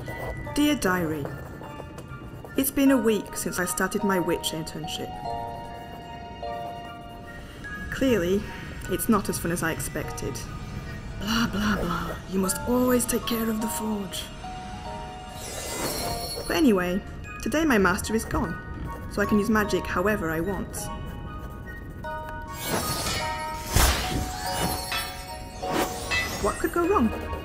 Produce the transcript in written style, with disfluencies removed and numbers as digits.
Dear Diary, it's been a week since I started my witch internship. Clearly, it's not as fun as I expected. Blah blah blah, you must always take care of the forge. But anyway, today my master is gone, so I can use magic however I want. What could go wrong?